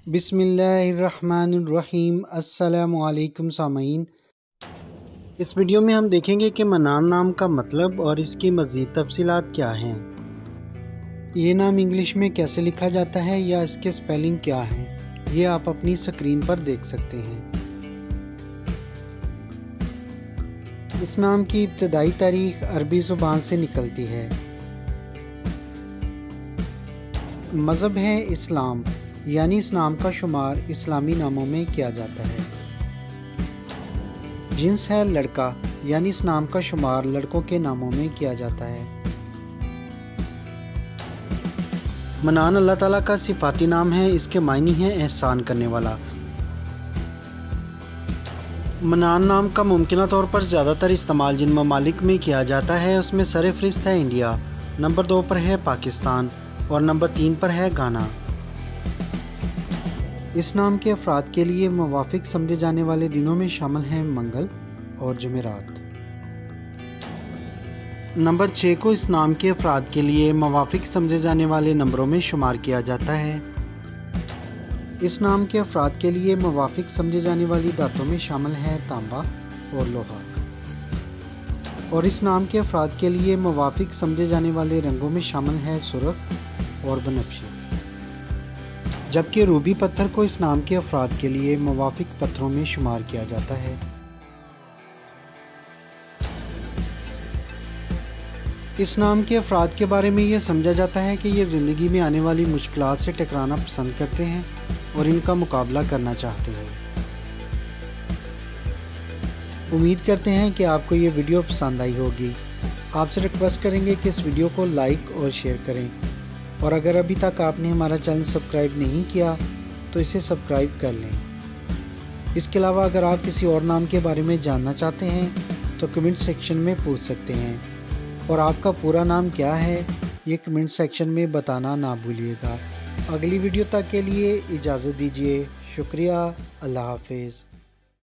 बिस्मिल्लाहिर्रहमानिर्रहीम। अस्सलामु अलैकुम सामीन। इस वीडियो में हम देखेंगे कि मनान नाम का मतलब और इसकी मज़ीद तफसीलात क्या हैं। ये नाम इंग्लिश में कैसे लिखा जाता है या इसके स्पेलिंग क्या हैं, ये आप अपनी स्क्रीन पर देख सकते हैं। इस नाम की इब्तदाई तारीख अरबी ज़ुबान से निकलती है। मज़हब है इस्लाम, यानी इस नाम का शुमार इस्लामी नामों में किया जाता है। जिन्स है लड़का, यानी इस नाम का शुमार लड़कों के नामों में किया जाता है। मनान अल्लाह ताला का सिफाती नाम है, इसके मायने हैं एहसान करने वाला। मनान नाम का मुमकिना तौर पर ज़्यादातर इस्तेमाल जिन ममालिक में किया जाता है उसमें सरफ़हरिस्त है इंडिया, नंबर 2 पर है पाकिस्तान और नंबर 3 पर है घाना। इस नाम के अफराद के लिए मुवाफिक समझे जाने वाले दिनों में शामिल हैं मंगल और जुमेरात। नंबर 6 को इस नाम के अफराद के लिए मुवाफिक समझे जाने वाले नंबरों में शुमार किया जाता है। इस नाम के अफराद के लिए मुवाफिक समझे जाने वाली धातों में शामिल है तांबा और लोहा, और इस नाम के अफराद के लिए मुवाफिक समझे जाने वाले रंगों में शामिल है सुर्ख और बनफशी, जबकि रूबी पत्थर को इस नाम के अफराद के लिए मुवाफिक पत्थरों में शुमार किया जाता है। इस नाम के अफराद के बारे में यह समझा जाता है कि ये ज़िंदगी में आने वाली मुश्किलात से टकराना पसंद करते हैं और इनका मुकाबला करना चाहते हैं। उम्मीद करते हैं कि आपको ये वीडियो पसंद आई होगी। आपसे रिक्वेस्ट करेंगे कि इस वीडियो को लाइक और शेयर करें, और अगर अभी तक आपने हमारा चैनल सब्सक्राइब नहीं किया तो इसे सब्सक्राइब कर लें। इसके अलावा अगर आप किसी और नाम के बारे में जानना चाहते हैं तो कमेंट सेक्शन में पूछ सकते हैं, और आपका पूरा नाम क्या है ये कमेंट सेक्शन में बताना ना भूलिएगा। अगली वीडियो तक के लिए इजाज़त दीजिए। शुक्रिया। अल्लाह हाफिज़।